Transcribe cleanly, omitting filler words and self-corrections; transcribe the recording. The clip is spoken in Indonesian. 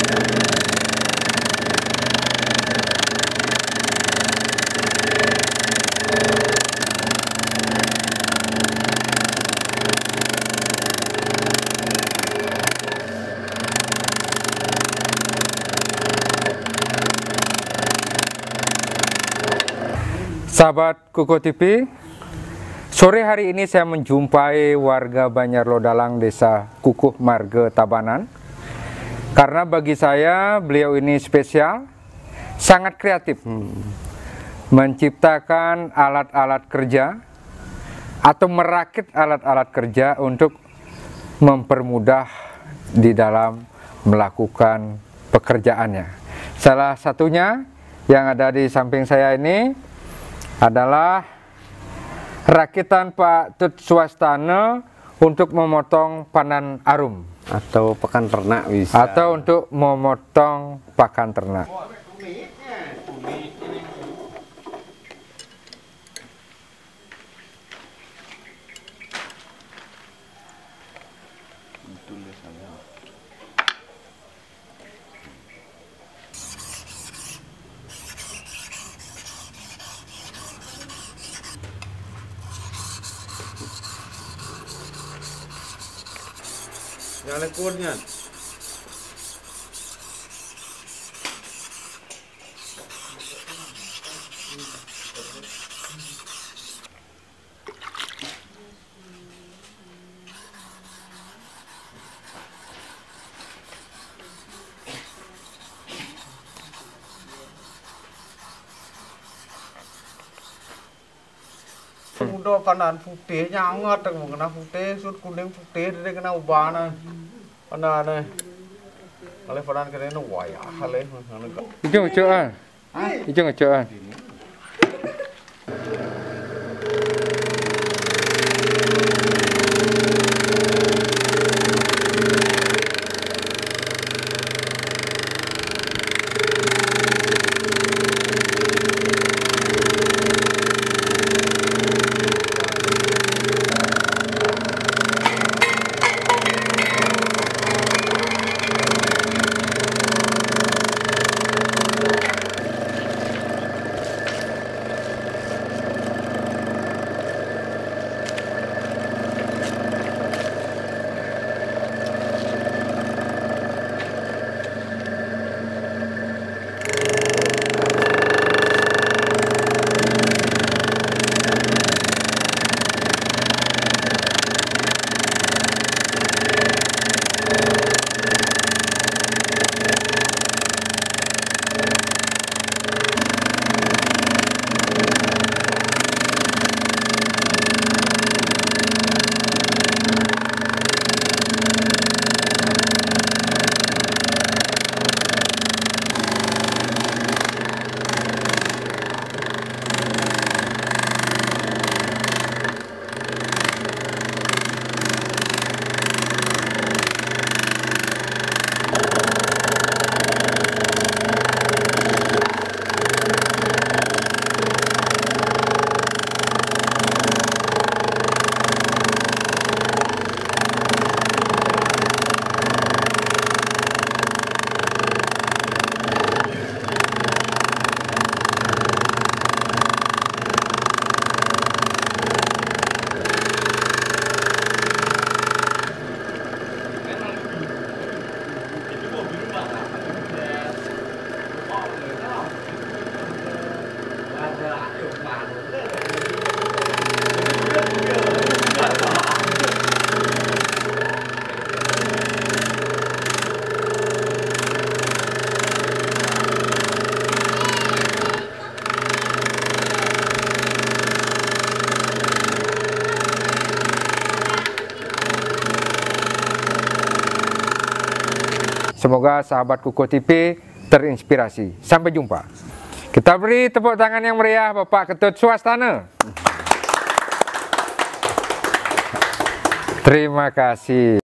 Sahabat Kukuh TV, sore hari ini saya menjumpai warga Banjar Lodalang, Desa Kukuh Marga Tabanan. Karena bagi saya beliau ini spesial, sangat kreatif, menciptakan alat-alat kerja atau merakit alat-alat kerja untuk mempermudah di dalam melakukan pekerjaannya. Salah satunya yang ada di samping saya ini adalah rakitan Pak Tut Swastana untuk memotong panan arum atau pakan ternak bisa, atau untuk memotong pakan ternak. yang lekurnya. Udah panan putih nyangat kena putih sud kuning putih dia kena ubah panan oleh panan kena nu wayah oleh Itu ngecaan. Itu ngecaan. Semoga sahabat Kukuh TV terinspirasi. Sampai jumpa. Kita beri tepuk tangan yang meriah Bapak Ketut Swastana. Terima kasih.